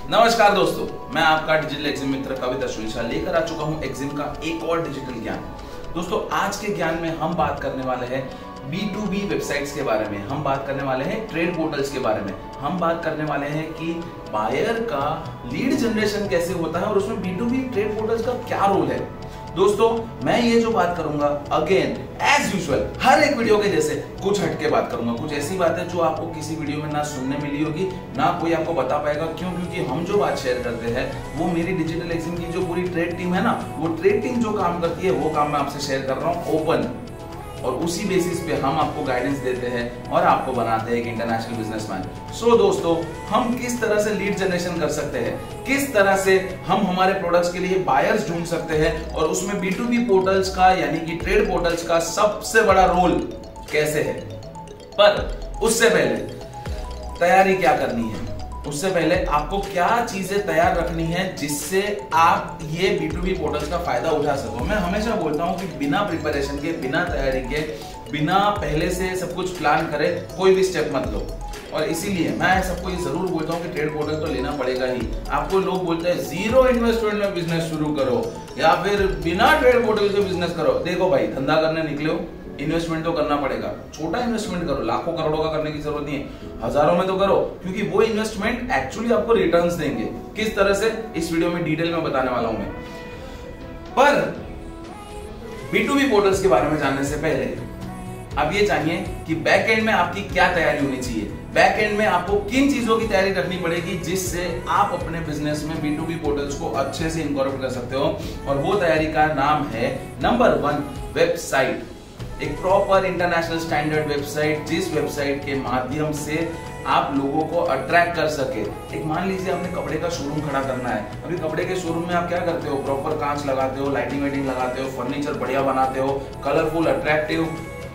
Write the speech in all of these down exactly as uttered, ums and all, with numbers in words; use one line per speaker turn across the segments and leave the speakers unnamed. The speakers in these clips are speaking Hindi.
नमस्कार दोस्तों, मैं आपका डिजिटल एग्जिम मित्र कविता सुरेशा लेकर आ चुका हूं एग्जिम का एक और डिजिटल ज्ञान। दोस्तों, आज के ज्ञान में हम बात करने वाले हैं बी टू बी वेबसाइट्स के बारे में, हम बात करने वाले हैं ट्रेड पोर्टल्स के बारे में, हम बात करने वाले हैं कि बायर का लीड जनरेशन कैसे होता है और उसमें B to B trade portals का क्या रोल है। दोस्तों, मैं ये जो बात करूंगा अगेन एज यूजुअल हर एक वीडियो के जैसे कुछ हटके बात करूंगा, कुछ ऐसी बात है जो आपको किसी वीडियो में ना सुनने मिली होगी, ना कोई आपको बता पाएगा। क्यों? क्योंकि हम जो बात शेयर करते हैं वो मेरी डिजिटल एग्जिम की जो पूरी ट्रेड टीम है ना, वो ट्रेड टीम जो काम करती है वो काम मैं आपसे शेयर कर रहा हूँ ओपन, और उसी बेसिस पे हम आपको गाइडेंस देते हैं और आपको बनाते हैं एक इंटरनेशनल बिजनेसमैन। सो दोस्तों, हम किस तरह से लीड जनरेशन कर सकते हैं, किस तरह से हम हमारे प्रोडक्ट्स के लिए बायर्स ढूंढ सकते हैं, और उसमें बी टू बी पोर्टल्स का यानी कि ट्रेड पोर्टल्स का सबसे बड़ा रोल कैसे है। पर उससे पहले तैयारी क्या करनी है, उससे पहले आपको क्या चीजें तैयार रखनी है जिससे आप ये बी टू बी पोर्टल्स का फायदा उठा सको। मैं हमेशा बोलता हूं कि बिना प्रिपरेशन के, बिना तैयारी के, बिना पहले से सब कुछ प्लान करे कोई भी स्टेप मत लो। और इसीलिए मैं सबको ये जरूर बोलता हूँ कि ट्रेड पोर्टल तो लेना पड़ेगा ही। आपको लोग बोलते हैं जीरो इन्वेस्टमेंट में बिजनेस शुरू करो या फिर बिना ट्रेड पोर्टल के बिजनेस करो। देखो भाई, धंधा करने निकले हो, इन्वेस्टमेंट तो करना पड़ेगा। छोटा इन्वेस्टमेंट करो, लाखों करोड़ों का करने की जरूरत नहीं है, हजारों में तो करो, क्योंकि वो इन्वेस्टमेंट एक्चुअली आपको रिटर्न्स देंगे। किस तरह से, इस वीडियो में डिटेल में बताने वाला हूं मैं। पर बी टू बी पोर्टल्स के बारे में जानने से पहले आप ये जानिए कि बैक एंड में आपकी क्या तैयारी होनी चाहिए। बैक एंड में आपको किन चीजों की तैयारी रखनी पड़ेगी जिससे आप अपने बिजनेस में बी टू बी पोर्टल्स को अच्छे से इनकॉर्पोरेट कर सकते हो। और वो तैयारी का नाम है नंबर वन, वेबसाइट। एक प्रॉपर इंटरनेशनल स्टैंडर्ड वेबसाइट, जिस वेबसाइट के माध्यम से आप लोगों को अट्रैक्ट कर सके। एक मान लीजिए आपने कपड़े का शोरूम खड़ा करना है। अभी कपड़े के शोरूम में आप क्या करते हो, प्रॉपर कांच लगाते हो, लाइटिंग वाइटिंग लगाते हो, फर्नीचर बढ़िया बनाते हो, कलरफुल, अट्रैक्टिव,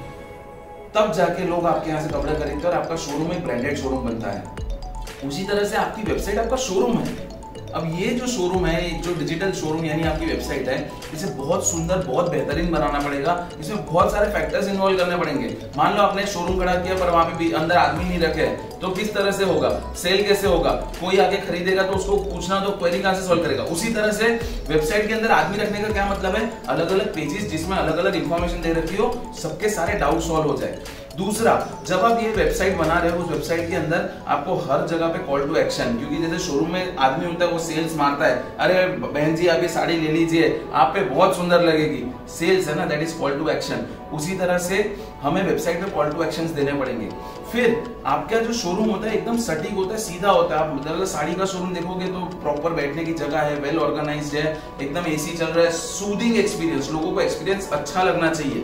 तब जाके लोग आपके यहाँ से कपड़े खरीदते हैं और आपका शोरूम एक ब्रांडेड शोरूम बनता है। उसी तरह से आपकी वेबसाइट आपका शोरूम है। अब ये जो शोरूम है, जो डिजिटल शोरूम यानी आपकी वेबसाइट है, इसे बहुत सुंदर, बहुत बेहतरीन बनाना पड़ेगा। इसमें बहुत सारे फैक्टर्स इन्वॉल्व करने पड़ेंगे। मान लो आपने शोरूम खड़ा किया पर वहां पे भी अंदर आदमी नहीं रखे, तो किस तरह से होगा, सेल कैसे होगा, कोई आगे खरीदेगा तो उसको पूछना, तो क्वेरी कहां से सॉल्व करेगा। उसी तरह से वेबसाइट के अंदर आदमी रखने का क्या मतलब है, अलग अलग पेजेस जिसमें अलग अलग इंफॉर्मेशन दे रखी हो, सबके सारे डाउट सॉल्व हो जाए। दूसरा, जब आप ये वेबसाइट बना रहे हो, उस वेबसाइट के अंदर आपको हर जगह पे कॉल टू एक्शन, क्योंकि जैसे शोरूम में आदमी होता है वो सेल्स मारता है, अरे बहन जी आप ये साड़ी ले लीजिए, आप पे बहुत सुंदर लगेगी, सेल्स है ना, that is call to action. उसी तरह से हमें वेबसाइट पे कॉल टू एक्शंस देने पड़ेंगे। फिर आपका जो शोरूम होता है एकदम सटीक होता है, सीधा होता है। आप मतलब साड़ी का शोरूम देखोगे तो प्रॉपर बैठने की जगह है, वेल ऑर्गेनाइज्ड है, एकदम एसी चल रहा है, सूदिंग एक्सपीरियंस, लोगों को एक्सपीरियंस अच्छा लगना चाहिए।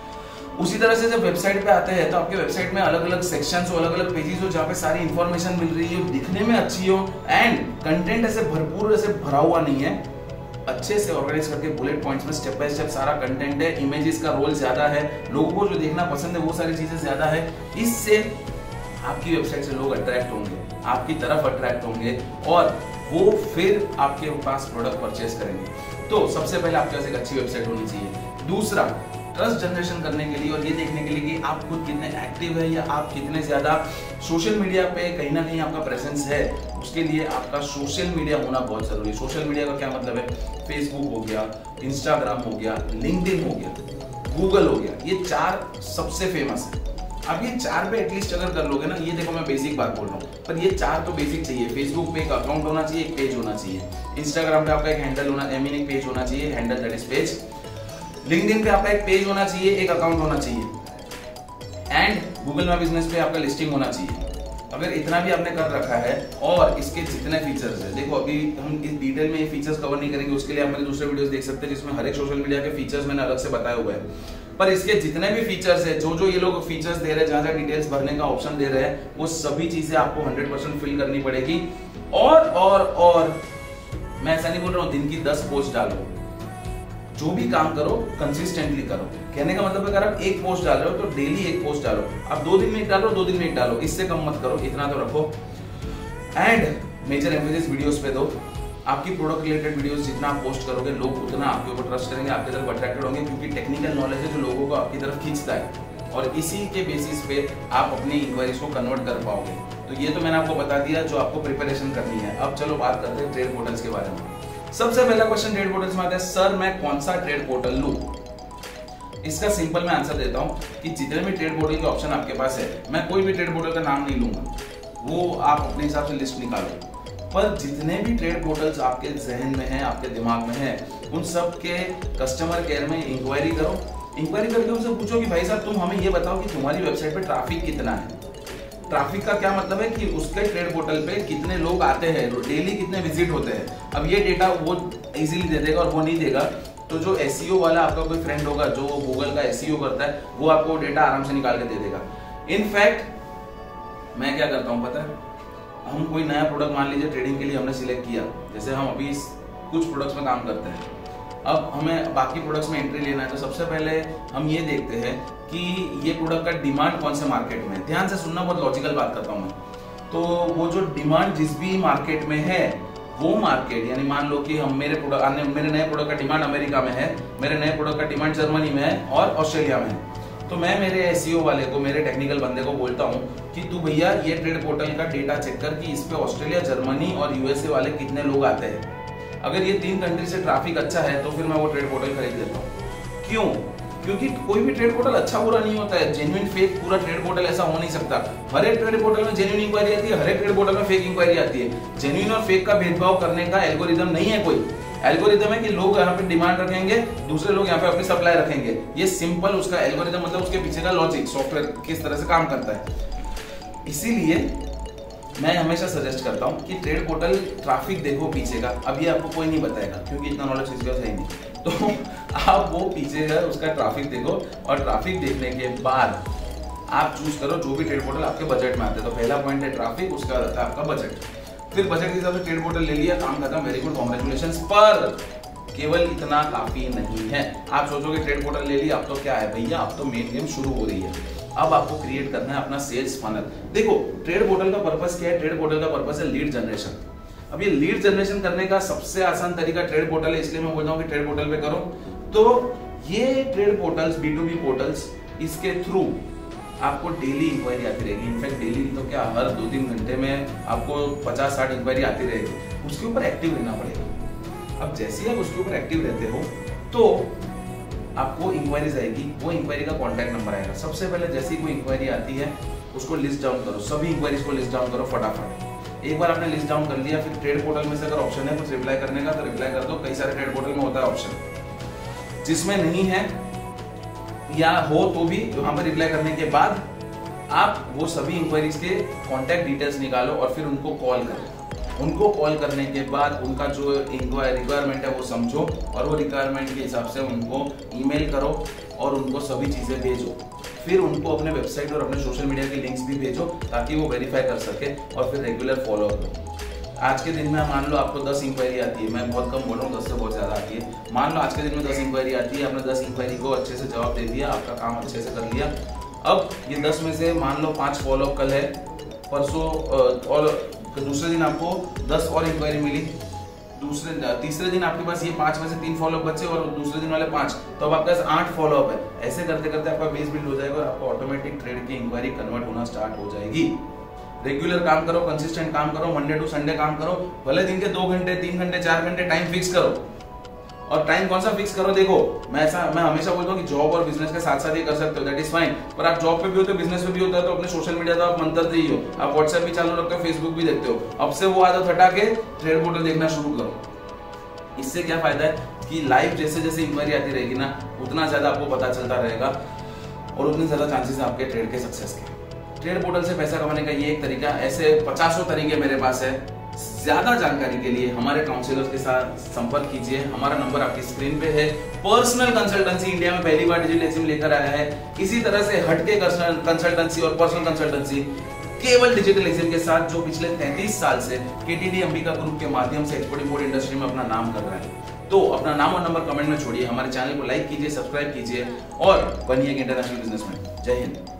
उसी तरह से जब वेबसाइट पे आते हैं तो आपके वेबसाइट में अलग अलग सेक्शंस हो, अलग अलग पेजेस हो, जहाँ पे सारी इंफॉर्मेशन मिल रही हो, दिखने में अच्छी हो, एंड कंटेंट ऐसे भरपूर, ऐसे भरा हुआ नहीं है, अच्छे से ऑर्गेनाइज करके बुलेट पॉइंट्स में स्टेप बाय स्टेप सारा कंटेंट है, इमेजेस का रोल ज्यादा है, लोगों को जो देखना पसंद है वो सारी चीजें ज्यादा है। इससे आपकी वेबसाइट से लोग अट्रैक्ट होंगे, आपकी तरफ अट्रैक्ट होंगे और वो फिर आपके पास प्रोडक्ट परचेस करेंगे। तो सबसे पहले आपके पास एक अच्छी वेबसाइट होनी चाहिए। दूसरा, ट्रस्ट जनरेशन करने के लिए और ये देखने के लिए कि आप खुद कितने एक्टिव है या आप कितने ज्यादा सोशल मीडिया पे कहीं ना कहीं आपका प्रेजेंस है, उसके लिए आपका सोशल मीडिया होना बहुत जरूरी है। सोशल मीडिया का क्या मतलब है, फेसबुक हो गया, इंस्टाग्राम हो गया, लिंक्डइन हो गया, गूगल हो गया, ये चार सबसे फेमस है। अब ये चार पे एटलीस्ट अगर कर लोगे ना, ये देखो मैं बेसिक बात बोल रहा हूँ, पर ये चार तो बेसिक चाहिए। फेसबुक पे एक अकाउंट होना चाहिए, एक पेज होना चाहिए। इंस्टाग्राम पे आपका एक हैंडल होना, आई मीन एक पेज होना चाहिए, handle that is page. LinkedIn पे आपका एक पेज होना चाहिए, एक अकाउंट होना चाहिए, एंड गूगल माय बिजनेस पे आपका लिस्टिंग होना चाहिए। अगर इतना भी आपने कर रखा है और इसके जितने फीचर्स है, देखो अभी हम इस डिटेल में ये फीचर्स कवर नहीं करेंगे, उसके लिए आप मेरे दूसरे वीडियोस देख सकते हैं जिसमें हर एक सोशल मीडिया के फीचर्स मैंने अलग से बताए हुए हैं। पर इसके जितने भी फीचर्स है, जो जो ये लोग फीचर्स दे रहे हैं, जहां जहां डिटेल्स भरने का ऑप्शन दे रहे हैं, वो सभी चीजें आपको हंड्रेड परसेंट फिल करनी पड़ेगी। और और और मैं ऐसा नहीं बोल रहा हूँ दिन की दस पोस्ट डालो, जो भी काम करो कंसिस्टेंटली करो। कहने का मतलब अगर आप एक पोस्ट डाल रहे हो तो डेली एक पोस्ट डालो। आप दो दिन में एक डालो, दो दिन में एक डालो, इससे कम मत करो, इतना तो रखो। एंड मेजर एम्फेसिस वीडियोस पे दो। आपकी प्रोडक्ट रिलेटेड वीडियोस जितना आप पोस्ट करोगे, लोग उतना आपके ऊपर ट्रस्ट करेंगे, आपकी तरफ अट्रैक्टेड होंगे, क्योंकि टेक्निकल नॉलेज है जो लोगों को आपकी तरफ खींचता है। और इसी के बेसिस पे आप अपनी इंक्वायरीज को कन्वर्ट कर पाओगे। तो ये तो मैंने आपको बता दिया जो आपको प्रिपरेशन करनी है। अब चलो बात करते हैं ट्रेड पोर्टल्स के बारे में। सबसे पहला क्वेश्चन ट्रेड पोर्टल्स में आता है, सर मैं कौन सा ट्रेड पोर्टल लूं? इसका सिंपल मैं आंसर देता हूं कि जितने भी ट्रेड पोर्टल के ऑप्शन आपके पास है, मैं कोई भी ट्रेड पोर्टल का नाम नहीं लूंगा, वो आप अपने हिसाब से लिस्ट निकालो। पर जितने भी ट्रेड पोर्टल्स आपके जहन में हैं, आपके दिमाग में हैं, उन सब के कस्टमर केयर में इंक्वायरी करो। इंक्वायरी करके उनसे पूछो कि भाई साहब तुम हमें ये बताओ कि तुम्हारी वेबसाइट पे ट्रैफिक कितना है। ट्रैफिक का क्या मतलब है कि उसके ट्रेड पोर्टल पे कितने लोग आते हैं, डेली कितने विजिट होते हैं। अब ये डेटा वो इजीली दे देगा और वो नहीं देगा तो जो एसईओ वाला आपका कोई फ्रेंड होगा जो गूगल का एसईओ करता है, वो आपको डेटा आराम से निकाल के दे देगा। इनफैक्ट मैं क्या करता हूँ पता है, हम कोई नया प्रोडक्ट मान लीजिए ट्रेडिंग के लिए हमने सिलेक्ट किया, जैसे हम अभी कुछ प्रोडक्ट्स में काम करते हैं, अब हमें बाकी प्रोडक्ट्स में एंट्री लेना है, तो सबसे पहले हम ये देखते हैं कि ये प्रोडक्ट का डिमांड कौन से मार्केट में है। ध्यान से सुनना, बहुत लॉजिकल बात करता हूँ मैं। तो वो जो डिमांड जिस भी मार्केट में है, वो मार्केट यानी मान लो कि हम मेरे प्रोडक्ट मेरे नए प्रोडक्ट का डिमांड अमेरिका में है, मेरे नए प्रोडक्ट का डिमांड जर्मनी में है और ऑस्ट्रेलिया में है, तो मैं मेरे एसईओ वाले को, मेरे टेक्निकल बंदे को बोलता हूँ कि तू भैया ये ट्रेड पोर्टल का डेटा चेक कर कि इस पे ऑस्ट्रेलिया, जर्मनी और यूएसए वाले कितने लोग आते हैं। अगर ये तीन कंट्री से ट्रैफिक अच्छा है तो फिर मैं वो ट्रेड पोर्टल खरीद लेता हूँ। क्यों? क्योंकि कोई भी ट्रेड पोर्टल अच्छा बुरा नहीं होता है, जेन्युइन फेक पूरा ट्रेड पोर्टल ऐसा हो नहीं सकता। हर एक ट्रेड पोर्टल में जेन्युइन इंक्वायरी आती है, हर एक ट्रेड पोर्टल में फेक इंक्वायरी आती है। जेन्युइन और फेक का भेदभाव करने का एल्गोरिदम नहीं है कोई। एल्गोरिदम है कि लोग यहाँ पे डिमांड रखेंगे, दूसरे लोग यहाँ पे अपनी सप्लाई रखेंगे। ये सिंपल उसका एल्गोरिदम मतलब उसके पीछे का लॉजिक, सॉफ्टवेयर किस तरह से काम करता है। इसीलिए मैं हमेशा सजेस्ट करता हूँ कि ट्रेड पोर्टल ट्रैफिक देखो पीछे का। अब ये आपको कोई नहीं बताएगा क्योंकि इतना नॉलेज किसी का है नहीं, तो आप वो पीछे का उसका ट्रैफिक देखो और ट्रैफिक देखने के बाद आप चूज करो जो भी ट्रेड पोर्टल आपके बजट में आते हैं। तो पहला पॉइंट है ट्रैफिक, उसका रहता है आपका बजट। फिर बजट के हिसाब से ट्रेड पोर्टल ले लिया, काम खत्म, वेरी गुड, कांग्रेचुलेशंस। पर केवल इतना काफी नहीं है। आप सोचोगे ट्रेड पोर्टल ले लिया, अब तो क्या है भैया, अब तो मेन गेम शुरू हो रही है। अब आपको क्रिएट करना है अपना सेल्स फनल। देखो ट्रेड पोर्टल का पर्पस क्या है? ट्रेड पोर्टल का पर्पस है लीड जनरेशन। अब ये लीड जनरेशन करने का सबसे आसान तरीका ट्रेड पोर्टल है, इसलिए मैं बोल रहा हूँ कि ट्रेड पोर्टल पे करो। तो ये trade portals, B to B portals, इसके थ्रू आपको डेली इंक्वायरी आती रहेगी। इनफैक्ट डेली तो क्या, हर दो तीन घंटे में आपको पचास साठ इंक्वायरी आती रहेगी। उसके ऊपर एक्टिव रहना पड़ेगा। अब जैसे ही आप उसके ऊपर एक्टिव रहते हो तो आपको इंक्वायरीज आएगी, वो इंक्वायरी का कॉन्टैक्ट नंबर आएगा। सबसे पहले जैसे ही कोई इंक्वायरी आती है उसको लिस्ट डाउन करो, सभी इंक्वायरीज को लिस्ट डाउन करो फटाफट। एक बार आपने लिस्ट डाउन कर लिया, फिर ट्रेड पोर्टल में से अगर ऑप्शन है कुछ रिप्लाई करने का तो रिप्लाई कर दो। कई सारे ट्रेड पोर्टल में होता है ऑप्शन, जिसमें नहीं है या हो तो भी वहां पर रिप्लाई करने के बाद आप वो सभी इंक्वायरीज के कॉन्टैक्ट डिटेल्स निकालो और फिर उनको कॉल करो। उनको कॉल करने के बाद उनका जो रिक्वायरमेंट है वो समझो और वो रिक्वायरमेंट के हिसाब से उनको ईमेल करो और उनको सभी चीज़ें भेजो। फिर उनको अपने वेबसाइट और अपने सोशल मीडिया की लिंक्स भी भेजो ताकि वो वेरीफाई कर सके और फिर रेगुलर फॉलो अप करो। आज के दिन में मान लो आपको दस इंक्वायरी आती है, मैं बहुत कम बोल रहा हूँ, दस से बहुत ज़्यादा आती है। मान लो आज के दिन में दस इंक्वायरी आती है, आपने दस इंक्वायरी को अच्छे से जवाब दे दिया, आपका काम अच्छे से कर लिया। अब ये दस में से मान लो पाँच फॉलो अप कल है, परसों और दूसरे दिन आपको दस और इंक्वायरी मिली, दूसरे तीसरे दिन आपके पास ये पांच में से तीन फॉलोअप बचे और दूसरे दिन वाले पांच, तो अब आपके पास आठ फॉलोअप है। ऐसे करते करते आपका बेस बिल्ड हो जाएगा और आपको ऑटोमेटिक ट्रेड की इंक्वायरी कन्वर्ट होना स्टार्ट हो जाएगी। रेगुलर काम करो, कंसिस्टेंट काम करो, मंडे टू संडे काम करो, भले दिन के दो घंटे तीन घंटे चार घंटे टाइम फिक्स करो। और टाइम कौन सा फिक्स करो? देखो मैं ऐसा मैं हमेशा बोलता हूँ कि जॉब और बिजनेस के साथ साथ ये कर सकते हो, दैट इज फाइन। पर आप जॉब पे भी होते हो, बिजनेस पे भी होता है, तो अपने सोशल मीडिया तो आप मंतरते ही हो, आप व्हाट्सएप भी चालू रखते हो, फेसबुक भी देखते हो। अब से वो आदत हटा के ट्रेड पोर्टल देखना शुरू करो। इससे क्या फायदा है कि लाइव जैसे जैसे इंक्वायरी आती रहेगी ना, उतना ज्यादा आपको पता चलता रहेगा और उतने ज्यादा चांसेस है आपके ट्रेड के सक्सेस के। ट्रेड पोर्टल से पैसा कमाने का ये एक तरीका, ऐसे पचासों तरीके मेरे पास है। ज्यादा जानकारी के लिए हमारे काउंसलर्स के साथ संपर्क कीजिए, हमारा नंबर आपकी स्क्रीन पे है। पर्सनल कंसल्टेंसी इंडिया में पहली बार डिजिटल एक्सिम लेकर आया है। इसी तरह से हटके कंसल्टेंसी और पर्सनल कंसल्टेंसी केवल डिजिटल एक्सिम के साथ, जो पिछले तैंतीस साल से केटीडी अंबिका ग्रुप के माध्यम से एक्सपोर्ट इंपोर्ट इंडस्ट्री में अपना नाम कर रहा है। तो अपना नाम और नंबर कमेंट में छोड़िए, हमारे चैनल को लाइक कीजिए, सब्सक्राइब कीजिए और बनिए एक इंटरनेशनल बिजनेसमैन। जय हिंद।